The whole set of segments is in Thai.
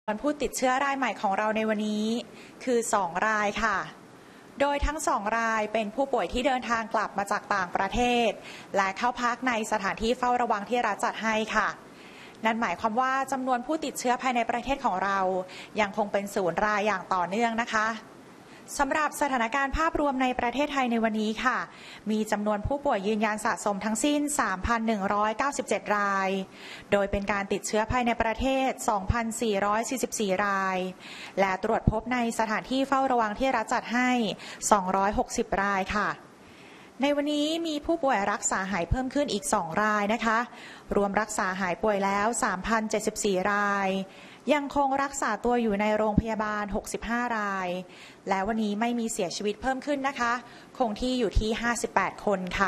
ผู้ติดเชื้อรายใหม่ของเราในวันนี้คือ2รายค่ะโดยทั้ง2รายเป็นผู้ป่วยที่เดินทางกลับมาจากต่างประเทศและเข้าพักในสถานที่เฝ้าระวังที่รัฐจัดให้ค่ะนั่นหมายความว่าจำนวนผู้ติดเชื้อภายในประเทศของเรายังคงเป็น0รายอย่างต่อเนื่องนะคะสำหรับสถานการณ์ภาพรวมในประเทศไทยในวันนี้ค่ะมีจำนวนผู้ป่วยยืนยันสะสมทั้งสิ้น 3,197 รายโดยเป็นการติดเชื้อภายในประเทศ 2,444 รายและตรวจพบในสถานที่เฝ้าระวังที่รัฐจัดให้ 260 รายค่ะในวันนี้มีผู้ป่วยรักษาหายเพิ่มขึ้นอีก2รายนะคะรวมรักษาหายป่วยแล้ว 3,074 รายยังคงรักษาตัวอยู่ในโรงพยาบาล65รายและวันนี้ไม่มีเสียชีวิตเพิ่มขึ้นนะคะคงที่อยู่ที่58คนค่ะ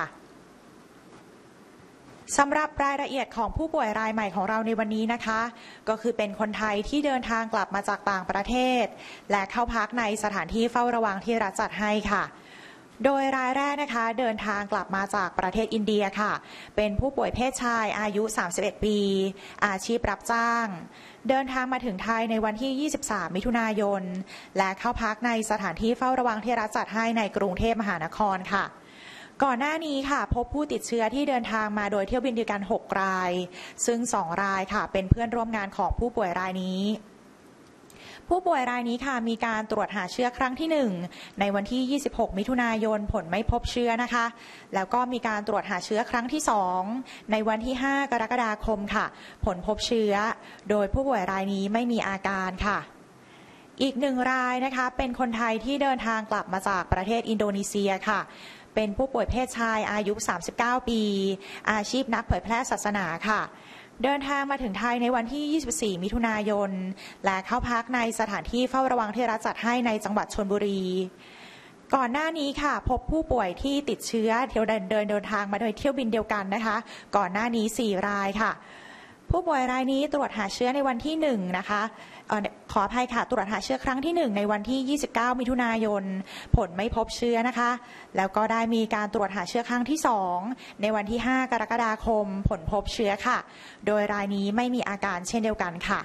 สำหรับรายละเอียดของผู้ป่วยรายใหม่ของเราในวันนี้นะคะก็คือเป็นคนไทยที่เดินทางกลับมาจากต่างประเทศและเข้าพักในสถานที่เฝ้าระวังที่รัฐจัดให้ค่ะโดยรายแรกนะคะเดินทางกลับมาจากประเทศอินเดียค่ะเป็นผู้ป่วยเพศชายอายุ31ปีอาชีพรับจ้างเดินทางมาถึงไทยในวันที่23มิถุนายนและเข้าพักในสถานที่เฝ้าระวังที่รัฐจัดให้ในกรุงเทพมหานครค่ะก่อนหน้านี้ค่ะพบผู้ติดเชื้อที่เดินทางมาโดยเที่ยวบินเดียวกัน6รายซึ่ง2รายค่ะเป็นเพื่อนร่วมงานของผู้ป่วยรายนี้ผู้ป่วยรายนี้ค่ะมีการตรวจหาเชื้อครั้งที่1ในวันที่26มิถุนายนผลไม่พบเชื้อนะคะแล้วก็มีการตรวจหาเชื้อครั้งที่2ในวันที่5กรกฎาคมค่ะผลพบเชื้อโดยผู้ป่วยรายนี้ไม่มีอาการค่ะอีก1รายนะคะเป็นคนไทยที่เดินทางกลับมาจากประเทศอินโดนีเซียค่ะเป็นผู้ป่วยเพศชายอายุ39ปีอาชีพนักเผยแพร่ศาสนาค่ะเดินทางมาถึงไทยในวันที่24มิถุนายนและเข้าพักในสถานที่เฝ้าระวังที่รัฐจัดให้ในจังหวัดชลบุรีก่อนหน้านี้ค่ะพบผู้ป่วยที่ติดเชื้อเดินทางมาโดยเที่ยวบินเดียวกันนะคะก่อนหน้านี้4รายค่ะผู้ป่วยรายนี้ตรวจหาเชื้อในวันที่1นะคะขออภัยค่ะตรวจหาเชื้อครั้งที่1ในวันที่29มิถุนายนผลไม่พบเชื้อนะคะแล้วก็ได้มีการตรวจหาเชื้อครั้งที่2ในวันที่5กรกฎาคมผลพบเชื้อค่ะโดยรายนี้ไม่มีอาการเช่นเดียวกันค่ะ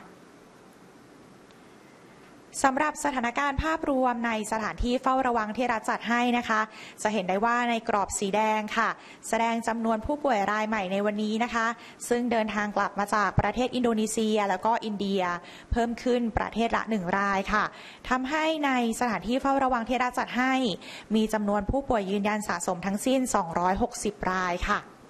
สำหรับสถานการณ์ภาพรวมในสถานที่เฝ้าระวังที่รัฐจัดให้นะคะจะเห็นได้ว่าในกรอบสีแดงค่ะแสดงจำนวนผู้ป่วยรายใหม่ในวันนี้นะคะซึ่งเดินทางกลับมาจากประเทศอินโดนีเซียแล้วก็อินเดียเพิ่มขึ้นประเทศละ1รายค่ะทำให้ในสถานที่เฝ้าระวังที่รัฐจัดให้มีจำนวนผู้ป่วยยืนยันสะสมทั้งสิ้น260รายค่ะ